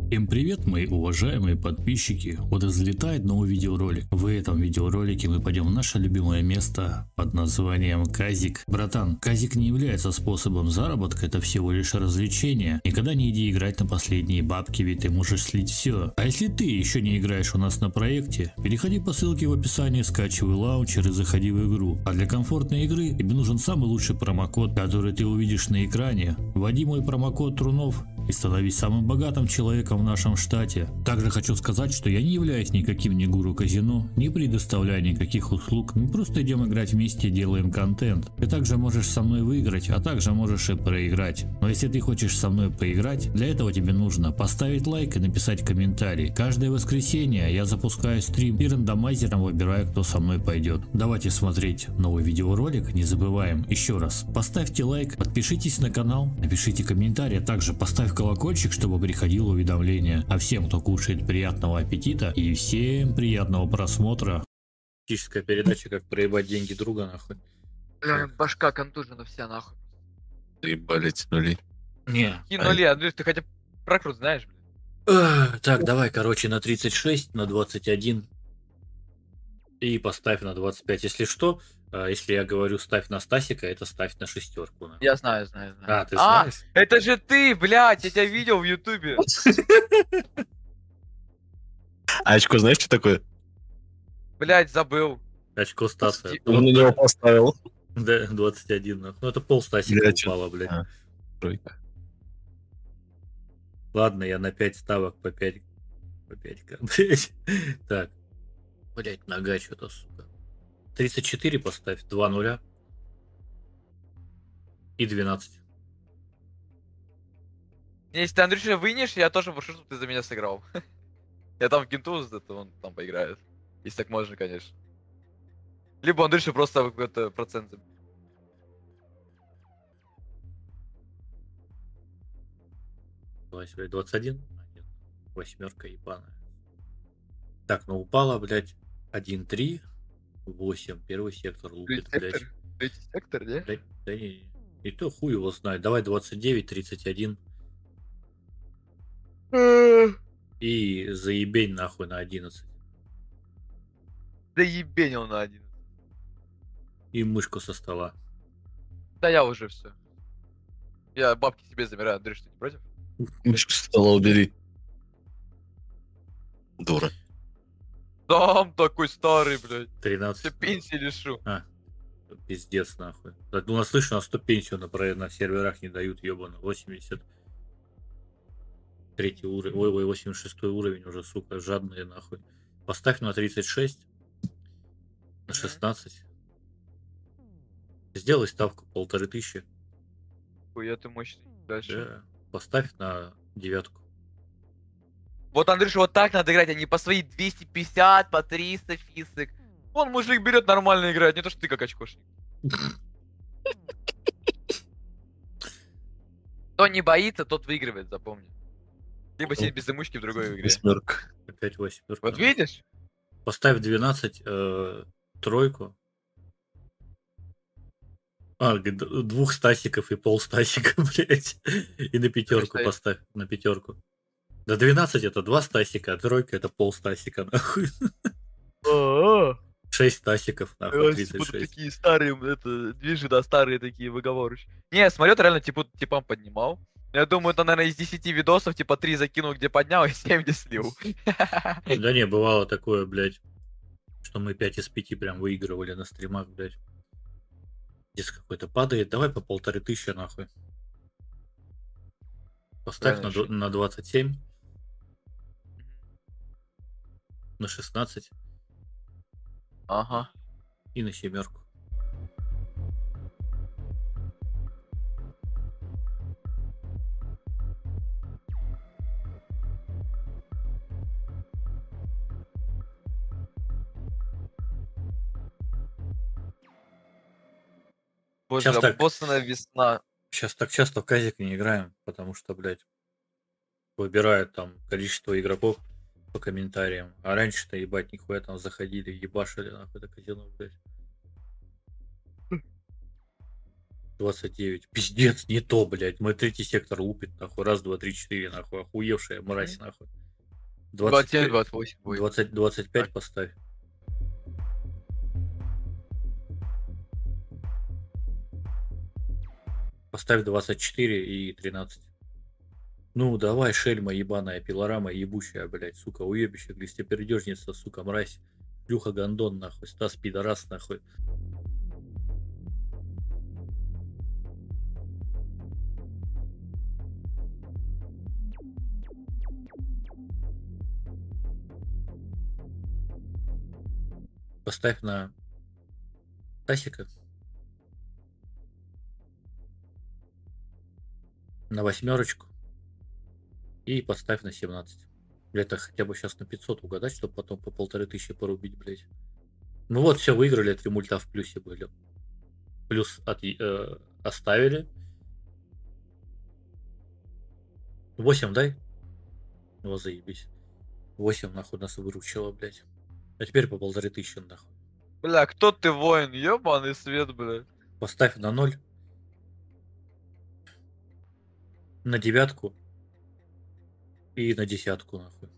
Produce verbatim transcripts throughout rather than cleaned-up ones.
Всем привет, мои уважаемые подписчики. Вот и взлетает новый видеоролик. В этом видеоролике мы пойдем в наше любимое место под названием Казик. Братан, Казик не является способом заработка, это всего лишь развлечение. Никогда не иди играть на последние бабки, ведь ты можешь слить все. А если ты еще не играешь у нас на проекте, переходи по ссылке в описании, скачивай лаунчер и заходи в игру. А для комфортной игры тебе нужен самый лучший промокод, который ты увидишь на экране. Вводи мой промокод Трунов и становись самым богатым человеком в нашем штате. Также хочу сказать, что я не являюсь никаким не гуру казино, не предоставляю никаких услуг, мы просто идем играть вместе, делаем контент. Ты также можешь со мной выиграть, а также можешь и проиграть. Но если ты хочешь со мной поиграть, для этого тебе нужно поставить лайк и написать комментарий. Каждое воскресенье я запускаю стрим и рандомайзером выбираю, кто со мной пойдет. Давайте смотреть новый видеоролик, не забываем еще раз. Поставьте лайк, подпишитесь на канал, напишите комментарий, а также поставь колокольчик, чтобы приходило уведомление. А всем, кто кушает, приятного аппетита и всем приятного просмотра. Фактическая передача, как проебать деньги друга, нахуй. Бля, башка контужена вся, нахуй. Ебали тянули. Не. И нули, Андрюш, ты хотя бы прокрут знаешь, блин? А, так, давай, короче, на тридцать шесть, на двадцать один и поставь на двадцать пять. Если что, если я говорю ставь на Стасика, это ставь на шестерку. Нахуй. Я знаю, знаю, знаю. А, ты а, знаешь? это же ты, блядь, я тебя видел в ютубе. А очко знаешь, что такое? Блядь, забыл. Очко Стаса. Он на него поставил. Да, двадцать один. Нахуй. Ну это пол Стасика Блядь, упало, блядь. А, тройка. Ладно, я на пять ставок по пять. По пять, блядь. Так. Блядь, нога что-то, сука. тридцать четыре поставь, два нуля. И двенадцать. Если ты, Андрюша, вынешь, я тоже прошу, чтобы ты за меня сыграл. Я там в кенту, это он там поиграет. Если так можно, конечно. Либо Андрюша просто какой-то процент. двадцать один? А, нет. Восьмерка ебаная. Так, ну упала, блядь, один три, восемь. Первый сектор лупит, блядь. Третий сектор, не? Да, да не, и то хуй его знает. Давай двадцать девять, тридцать один. И заебень нахуй на одиннадцать. Да ебенил на один. И мышку со стола. Да я уже все. Я бабки себе забираю, Андрюш, ты не против? Мышку со стола убери. Дура. Там такой старый, блядь. тринадцать. Все пенсии лишу. А, пиздец нахуй. Так, ну, нас слышно, у нас сто пенсию на, на серверах не дают, ебано. восемьдесят третий уровень, ой, ой, восемьдесят шестой уровень уже, сука, жадные нахуй. Поставь на тридцать шесть, на шестнадцать. Сделай ставку полторы тысячи. Хуя ты мощный. Дальше. Да. Поставь на девятку. Вот, Андрюша, вот так надо играть, а не по свои двести пятьдесят, по триста фисок. Вон мужик берет, нормально играет, не то что ты как очкошник. Кто не боится, тот выигрывает, запомни. Либо сидит без замучки в другой игре. Восьмерка. Опять восьмерка. Вот видишь? Поставь двенадцать, э, тройку. А, двух стасиков и пол стасика, блять. И на пятерку поставь, на пятерку. Да двенадцать это два стасика, а тройка это пол стасика, нахуй. шесть стасиков, нахуй, тридцать шесть. Такие старые, это, движи, да, старые такие выговоры. Не, смотрю, ты реально типа, типам поднимал. Я думаю, это, наверное, из десяти видосов, типа, три закинул, где поднял, и семь где слил. Да не, бывало такое, блядь, что мы пять из пяти прям выигрывали на стримах, блядь. Здесь какой-то падает, давай по полторы тысячи, нахуй. Поставь на, на двадцать семь. На шестнадцать. Ага. И на семерку. Боже, сейчас так, боссная весна. Сейчас так часто в казик не играем, потому что, блядь, выбирают там количество игроков по комментариям. А раньше-то, ебать, нихуя там заходили, ебашили, нахуй, это казино, блядь. двадцать девять. Пиздец, не то, блядь. Мой третий сектор лупит, нахуй. Раз, два, три, четыре, нахуй. Охуевшая мразь, нахуй. двадцать семь, двадцать восемь будет. двадцать, двадцать пять поставь. Поставь двадцать четыре и тринадцать. Ну, давай, шельма ебаная, пилорама ебучая, блядь, сука, уебище, глистепердежница, сука, мразь. Плюха Гондон, нахуй. Стас пидорас, нахуй. Поставь на Тасика. На восьмерочку. И поставь на семнадцать. Это хотя бы сейчас на пятьсот угадать, чтобы потом по полторы тысячи порубить, блядь. Ну вот, все, выиграли, три мульта в плюсе были. Плюс от, э, оставили. восемь дай. Ну, заебись. восемь нахуй нас выручило, блядь. А теперь по полторы тысячи нахуй. Бля, кто ты, воин? Ёбаный свет, блядь. Поставь на ноль. На девятку. И на десятку, нахуй.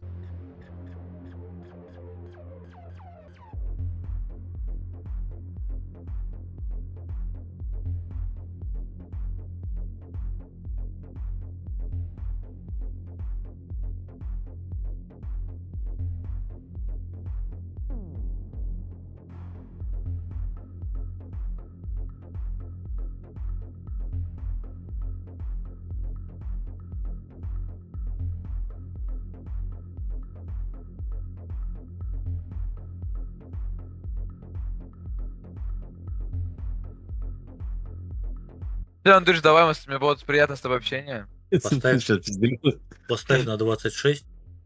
Все, Андрюш, давай, мы с- мне было приятно с тобой общение. Поставь. Сейчас пизделю. Поставь на двадцать шесть.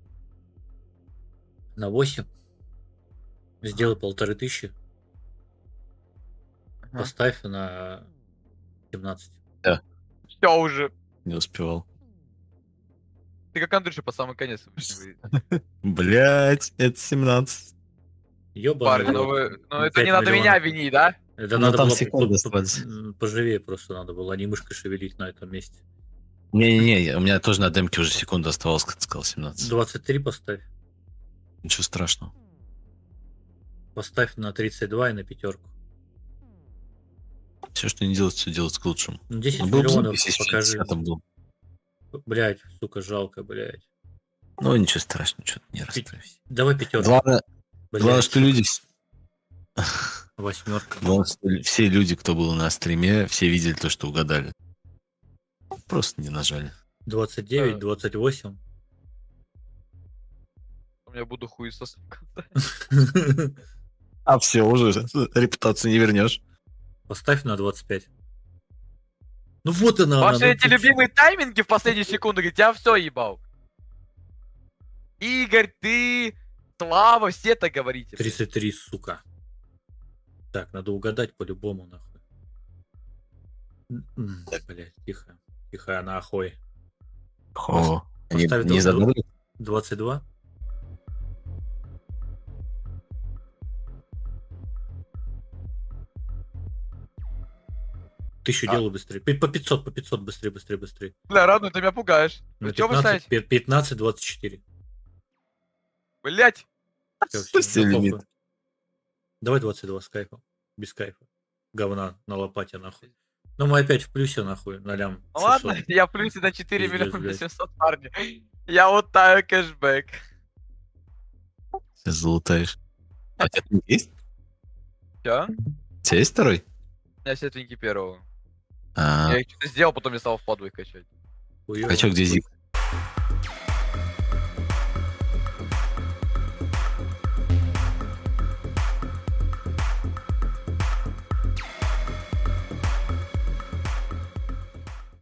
На восемь. Сделай полторы тысячи. Ага. Поставь на семнадцать. Все уже. Не успевал. Ты как Андрюша по самый конец. Блять, это семнадцать. Ёбаный Парни, ну, рот. вы, ну это пять не надо меня миллионов. винить, да? Это Ну, надо там было секунды по- остались. по- м, поживее просто надо было, а не мышкой шевелить на этом месте. Не-не-не, у меня тоже на демке уже секунда оставалась, как ты сказал, семнадцать. двадцать три поставь. Ничего страшного. Поставь на тридцать два и на пятерку. Все, что не делать, все делать к лучшему. Ну, десять Ну, был бы миллионов запись, если покажи. бы там был. Блять, сука, жалко, блять. Ну, ничего страшного, что-то не расстраивайся. Давай пятерку. Главное, главное, что люди... Восьмерка. Главное, что все люди, кто был на стриме, все видели то, что угадали. Просто не нажали. двадцать девять, Да. двадцать восемь. У меня буду хуесос в конце. А все, уже репутацию не вернешь. Поставь на двадцать пять. Ну вот она. она, Ваши ну эти ты чё? любимые тайминги в последние секунды, говорит, я все ебал. Игорь, ты, Слава, все так говорите. блядь. тридцать три, сука. Так, надо угадать по-любому, нахуй. М, Блять, тихо. Тихо, нахуй. О, не, Поставь не дв- задали? двадцать два. Тысячу А. делай быстрее. Пи- По пятьсот, по пятьсот, быстрее, быстрее, быстрее. Бля, родной, ты меня пугаешь. На Ну чё вы пятнадцать, ставите? пи- пятнадцать, двадцать четыре. Блять. Всё, всё, Спусти ну, лимит. похуй. Давай двадцать два с кайфом. Без кайфа. Говна на лопате, нахуй. Ну мы опять в плюсе, нахуй, на лям. Ну ладно, шестьсот. я в плюсе на четыре Пиздец, миллиона блядь. семьсот, парни. Я вот таю кэшбэк. Сейчас залутаешь. А у тебя там есть? Чё? У тебя есть второй? У меня сетвеньки первого. А, Я их что-то сделал, потом я стал в подвой качать. Хуёво. качок где зик?